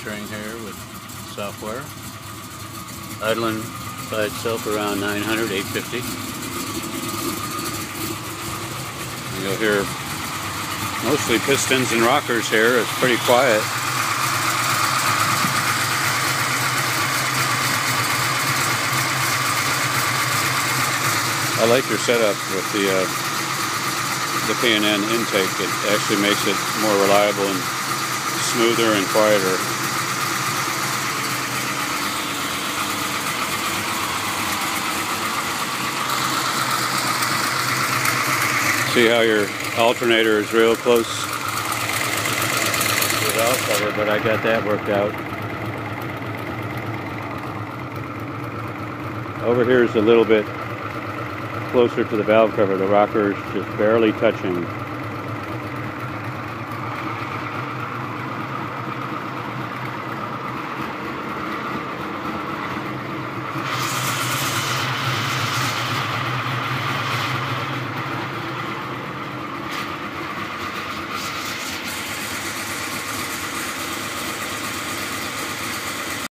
monitoring here with software. Idling by itself around 900, 850. You'll hear mostly pistons and rockers here. It's pretty quiet. I like your setup with the P&N intake. It actually makes it more reliable and smoother and quieter. See how your alternator is real close to the valve cover, but I got that worked out. Over here is a little bit closer to the valve cover. The rocker is just barely touching.